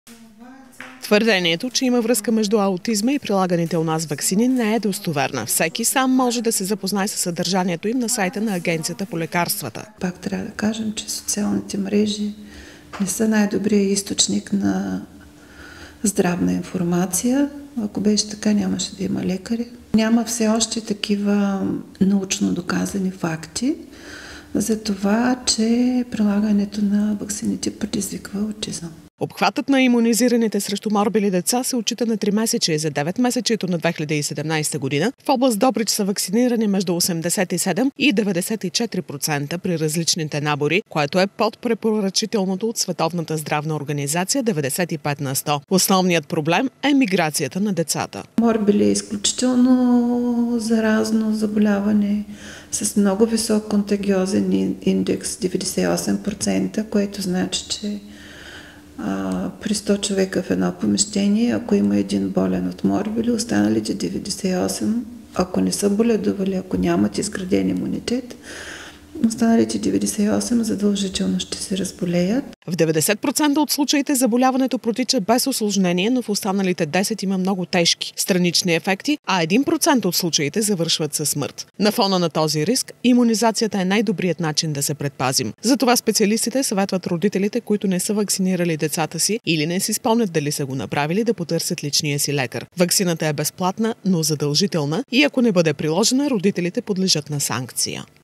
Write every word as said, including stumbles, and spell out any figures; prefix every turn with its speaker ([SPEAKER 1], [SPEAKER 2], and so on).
[SPEAKER 1] Твърдението, че има връзка между аутизма и прилаганите у нас ваксини, не е достоверна. Всеки сам може да се запознае с съдържанието им на сайта на Агенцията по лекарствата.
[SPEAKER 2] Пак трябва да кажем, че социалните мрежи не са най-добрият източник на здравна информация. Ако беше така, нямаше да има лекари. Няма все още такива научно доказани факти за това, че прилагането на ваксините предизвиква аутизъм.
[SPEAKER 1] Обхватът на имунизираните срещу морбили деца се отчита на три месече. За деветмесечието на две хиляди и седемнадесета година в област Добрич са вакцинирани между осемдесет и седем и деветдесет и четири процента при различните набори, което е под препоръчителното от Световната здравна организация деветдесет и пет на сто. Основният проблем е миграцията на децата.
[SPEAKER 2] Морбили е изключително заразно заболяване с много висок контагиозен индекс деветдесет и осем процента, което значи, че при сто човека в едно помещение, ако има един болен от морбили, останалите деветдесет и осем, ако не са боледували, ако нямат изграден имунитет, останалите деветдесет и осем задължително ще се разболеят.
[SPEAKER 1] В деветдесет процента от случаите заболяването протича без усложнение, но в останалите десет има много тежки странични ефекти, а един процент от случаите завършват със смърт. На фона на този риск, имунизацията е най-добрият начин да се предпазим. Затова специалистите съветват родителите, които не са вакцинирали децата си или не си спомнят дали са го направили, да потърсят личния си лекар. Ваксината е безплатна, но задължителна и ако не бъде приложена, родителите подлежат на санкция.